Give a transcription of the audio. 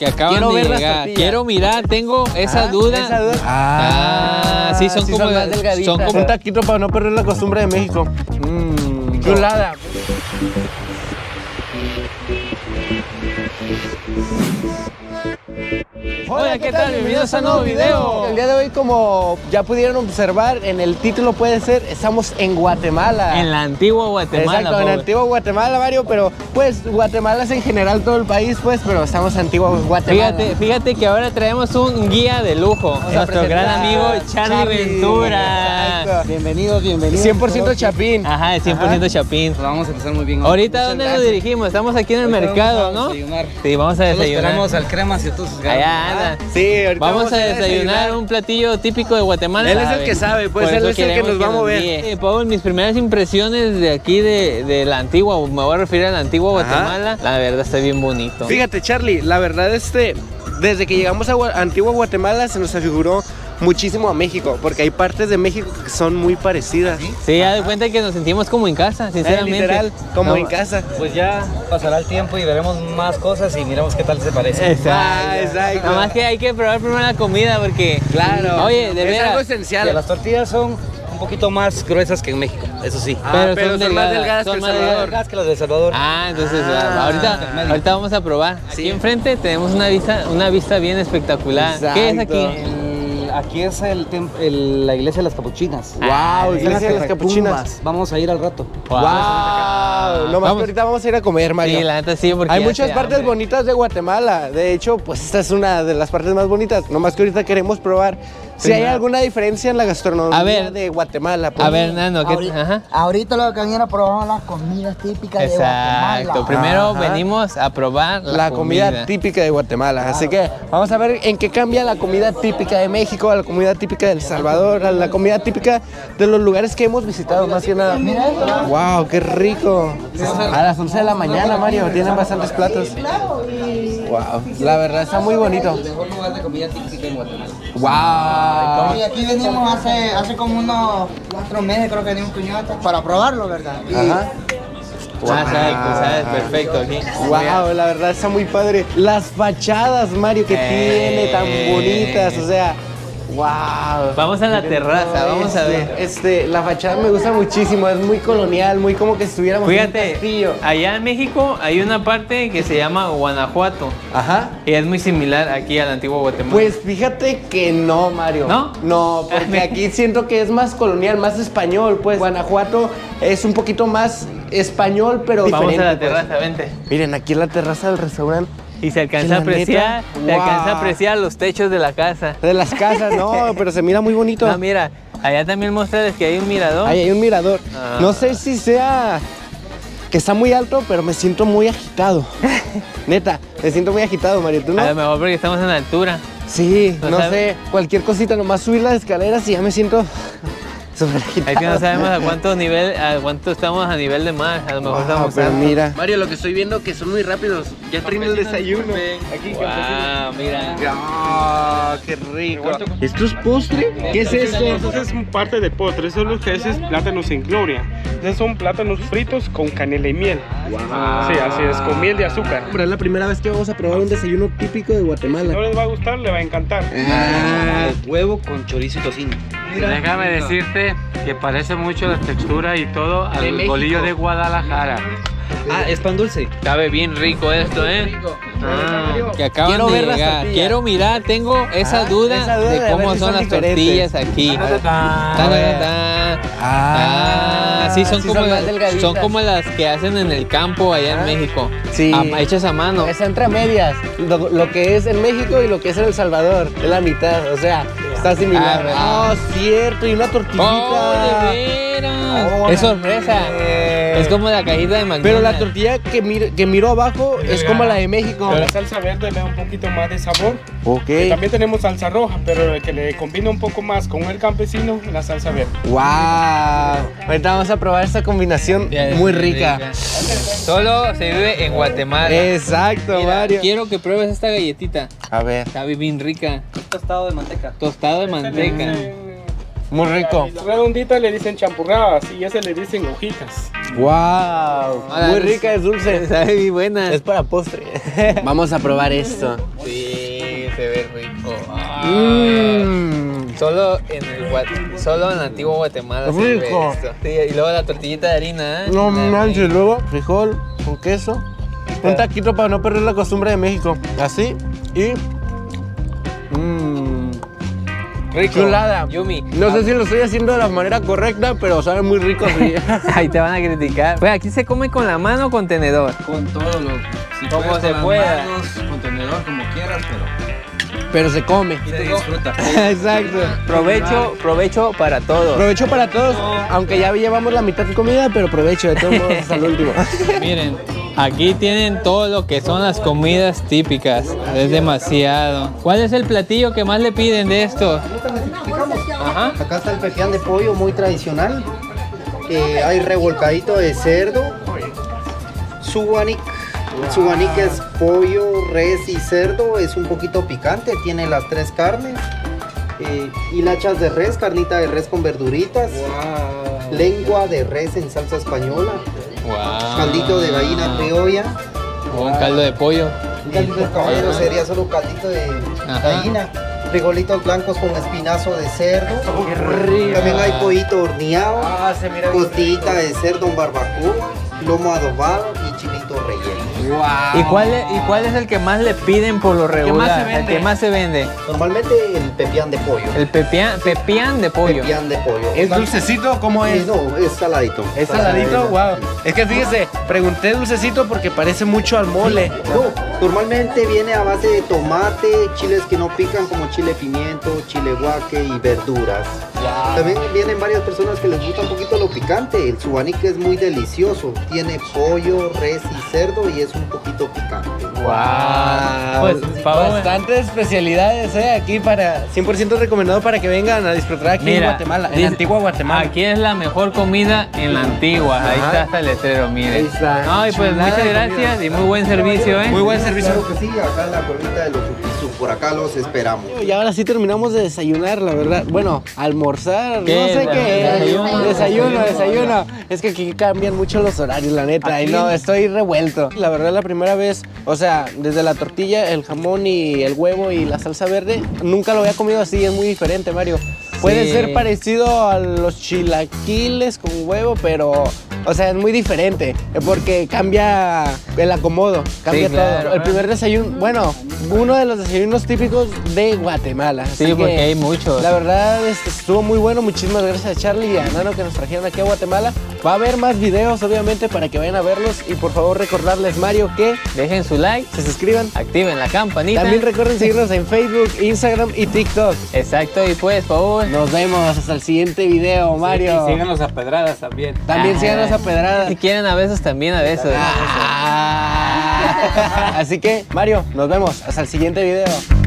que acaban de llegar. Quiero mirar, tengo esa duda. Sí, son como más delgaditas. Son como un taquito para no perder la costumbre de México. Chulada. Hola, ¿qué tal? Bienvenidos a un nuevo video. El día de hoy, como ya pudieron observar, en el título puede ser, estamos en Guatemala. En la antigua Guatemala. Exacto, en la antigua Guatemala, Mario, pero pues Guatemala es en general todo el país, pues, pero estamos en antigua Guatemala. Fíjate que ahora traemos un guía de lujo. Nuestro gran amigo Charlie Ventura. Exacto. Bienvenidos. 100% Chapín. Ajá, 100% Chapín. Vamos a empezar muy bien. Ahorita, ¿dónde nos dirigimos? Estamos aquí en el mercado, ¿no? Sí, vamos a desayunar. Esperamos al cremas y a todos sus gatos. Allá anda. Sí, ahorita Vamos a desayunar un platillo típico de Guatemala. Él es el que sabe, pues Por él eso es el que nos va a mover. Paul, mis primeras impresiones de aquí de la antigua, me voy a referir a la antigua Guatemala. La verdad está bien bonito. Fíjate, Charlie, la verdad desde que llegamos a antigua Guatemala se nos afiguró muchísimo a México, porque hay partes de México que son muy parecidas. Sí, ya de cuenta que nos sentimos como en casa, sinceramente. Literal, como en casa. Pues ya pasará el tiempo y veremos más cosas y miremos qué tal se parece. Exacto. Nada más que hay que probar primero la comida porque... Claro. Oye, de es veras. algo esencial. Las tortillas son un poquito más gruesas que en México, eso sí. Pero son más delgadas que Son El más Salvador. delgadas que las de El Salvador. Entonces ahorita vamos a probar. Aquí enfrente tenemos una vista bien espectacular. Exacto. ¿Qué es aquí? Aquí es la iglesia de las capuchinas. Wow, iglesia de las capuchinas. Vamos a ir al rato. Wow. Lo más que ahorita vamos a ir a comer, Mario. Sí, la neta sí, porque hay ya muchas hace partes hambre. bonitas de Guatemala. De hecho, pues esta es una de las partes más bonitas. Nomás que ahorita queremos probar si hay alguna diferencia en la gastronomía de Guatemala. Pues. A ver, Nano, ¿qué? Ahorita lo que van a ir a probar las comidas típicas de Guatemala. Exacto. Primero venimos a probar la comida típica de Guatemala. Así que vamos a ver en qué cambia la comida típica de México, a la comida típica de El Salvador, a la comida típica de los lugares que hemos visitado, más que nada. Wow, qué rico. A las 11 de la mañana, Mario, tienen bastantes platos. Wow, la verdad está muy bonito. El mejor lugar de comida típica en Guatemala. Wow. Y aquí venimos hace como unos 4 meses, creo que venimos cuñatas, para probarlo, ¿verdad? Ajá. Sabes, perfecto aquí. Wow, la verdad está muy padre. Las fachadas, Mario, que tiene tan bonitas, o sea, wow. Vamos a la terraza, vamos a ver. La fachada me gusta muchísimo, es muy colonial, muy como que estuviéramos en un castillo. Fíjate, allá en México hay una parte que se llama Guanajuato. Ajá. Y es muy similar aquí a la antigua Guatemala. Pues fíjate que no, Mario. ¿No? No, porque aquí siento que es más colonial, más español, pues. Guanajuato es un poquito más español, pero vamos diferente. a la terraza, vente. Miren, aquí en la terraza del restaurante. Y se alcanza La a apreciar, neta, se alcanza a wow. apreciar los techos de la casa. De las casas, no, pero se mira muy bonito. No, mira, allá también mostrarles que hay un mirador. Ahí hay un mirador. Ah. No sé si sea que está muy alto, pero me siento muy agitado. Neta, me siento muy agitado, Mario. ¿Tú no? A lo mejor porque estamos en altura. Sí, ¿No no sabes? sé. Cualquier cosita, nomás subir las escaleras y ya me siento súper agitado. Es que no sabemos a cuánto estamos a nivel de mar. A lo mejor estamos pero altos. mira. Mario, lo que estoy viendo que son muy rápidos. Ya traen el desayuno. Aquí, Wow, mira. ¡Ah, qué rico! ¿Esto es postre? ¿Qué es esto? Entonces es parte de postre, eso es lo que es plátanos en gloria. Entonces son plátanos fritos con canela y miel. Sí, así es, con miel de azúcar. Pero es la primera vez que vamos a probar un desayuno típico de Si Guatemala. no les va a gustar, le va a encantar. Huevo con chorizo y tocino. Déjame decirte que parece mucho la textura y todo al México. bolillo de Guadalajara. Es pan dulce. Sabe bien rico esto, ¿eh? Que acaban Quiero de ver las llegar. tortillas. Quiero mirar, tengo esa duda esa duda de de cómo ver si son son las diferentes. tortillas aquí. Sí, son sí como son más delgaditas. son como las que hacen en el campo allá en México. Sí. Hechas a mano. Está entre medias, lo que es en México y lo que es en El Salvador, es la mitad, o sea, está similar. ¿verdad? Cierto, y una tortillita. ¡Oh, de veras! Es sorpresa. Es como la cajita de McDonald's. Pero la tortilla que miro abajo es como la de México. La salsa verde le da un poquito más de sabor. Ok. También tenemos salsa roja, pero el que le combina un poco más con el campesino, la salsa verde. ¡Wow! Ahorita vamos a probar esta combinación muy rica. Solo se vive en Guatemala. Exacto, Mira, Mario. quiero que pruebes esta galletita. A ver. Está bien rica. Tostado de manteca. Tostado de manteca. Muy rico. Redonditas le dicen champurradas y ese le dicen hojitas. Wow, muy rica, es dulce. Sabe muy buena. Es para postre. Vamos a probar esto. Sí, se ve rico. Mmm. Solo en Antigua Guatemala se ve Rico. esto. Sí, y luego la tortillita de harina, ¿eh? No manches, luego frijol con queso. Un taquito para no perder la costumbre de México. Así y... Rico. Chulada. Yumi. No sé si lo estoy haciendo de la manera correcta, pero sabe muy rico. Sí. Ahí te van a criticar. Pues aquí se come con la mano o con tenedor. Con todo lo... Si Como puedes, se con las pueda. manos, con tenedor, como quieras, Pero se come. pero se disfruta. Exacto. Provecho para todos. Provecho para todos, aunque ya llevamos la mitad de comida, pero provecho de todos modos hasta el último. Miren, aquí tienen todo lo que son las comidas típicas. Es demasiado. ¿Cuál es el platillo que más le piden de estos? Ajá. Acá está el pepián de pollo muy tradicional. Hay revolcadito de cerdo. Subanik. El subanik es pollo, res y cerdo. Es un poquito picante. Tiene las 3 carnes. Hilachas de res, carnita de res con verduritas. Lengua de res en salsa española. Wow. Caldito de gallina criolla. Un caldo de pollo. Un caldito de caballero sería solo caldito de gallina. Frijolitos blancos con espinazo de cerdo. También hay pollito horneado. Costillita de cerdo en barbacoa. Lomo adobado y chilito relleno. ¿Y cuál es el que más le piden por lo regular? El que más se vende. Normalmente el pepián de pollo. El pepián de pollo. Pepián de pollo. ¿Es dulcecito? ¿Cómo es? No, es saladito. ¿Es saladito? Wow. Es que fíjese, pregunté dulcecito porque parece mucho al mole. No, normalmente viene a base de tomate, chiles que no pican como chile pimiento, chile guaque y verduras. También vienen varias personas que les gusta un poquito lo picante. El subanik es muy delicioso. Tiene pollo, res y cerdo y es un poquito picante. Wow. Pues, bastantes especialidades, aquí para 100% recomendado para que vengan a disfrutar aquí en Guatemala, en dice, Antigua Guatemala. Aquí es la mejor comida en la Antigua. Ahí Ajá. está hasta el letrero, miren. Ahí está. No, y pues Chulada muchas de gracias comida. y muy buen servicio, ¿eh? Muy buen servicio. Claro que sí, acá en la colita de los Upisu, por acá los esperamos. Y ahora sí terminamos de desayunar, la verdad. Bueno, almorzar, ¿Qué? no sé qué. Desayuno. Desayuno. Es que aquí cambian mucho los horarios, la neta. Y no, estoy revuelto. La verdad, la primera vez, o sea, desde la tortilla, el jamón y el huevo y la salsa verde, nunca lo había comido así, es muy diferente, Mario. Puede Sí. ser parecido a los chilaquiles con huevo, pero, o sea, es muy diferente, porque cambia el acomodo, cambia Sí, claro. todo. El primer desayuno, bueno, uno de los desayunos típicos de Guatemala. Sí, así porque que, hay muchos. La verdad, estuvo muy bueno. Muchísimas gracias a Charlie y a Nano que nos trajeron aquí a Guatemala. Va a haber más videos, obviamente, para que vayan a verlos. Y por favor, recordarles, Mario, que Dejen su like, se suscriban. activen la campanita. También recuerden seguirnos en Facebook, Instagram y TikTok. Exacto, y pues, por favor. Nos vemos hasta el siguiente video, Mario. Y síganos a pedradas también. También síganos a Pedrada. Si quieren a besos, también a besos. Así que, Mario, nos vemos hasta el siguiente video.